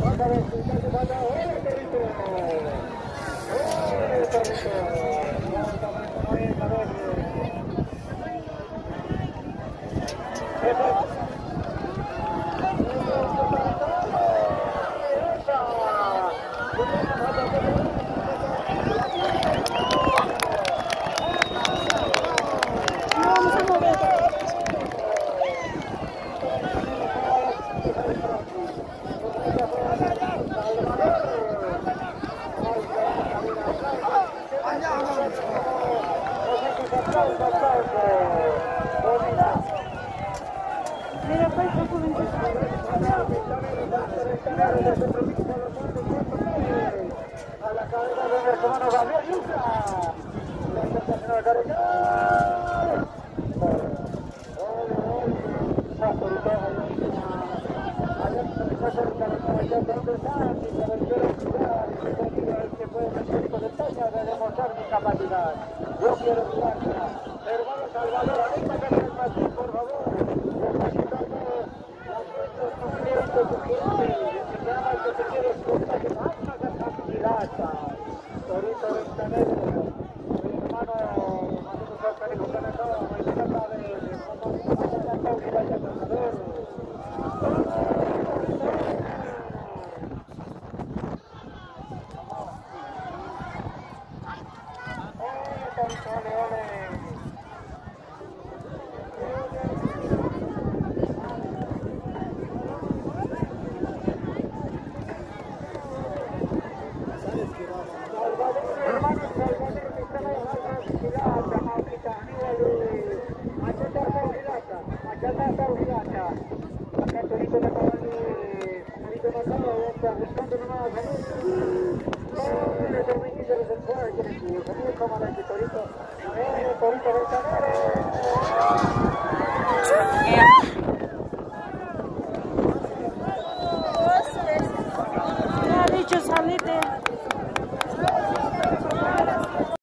Mira, pues, a la cabeza de nuestro hermano Gabriel Yuca. La sensacional carga. Yo quiero mirarla. Hermano Salvador, ahorita que el Martín, por favor. Torito,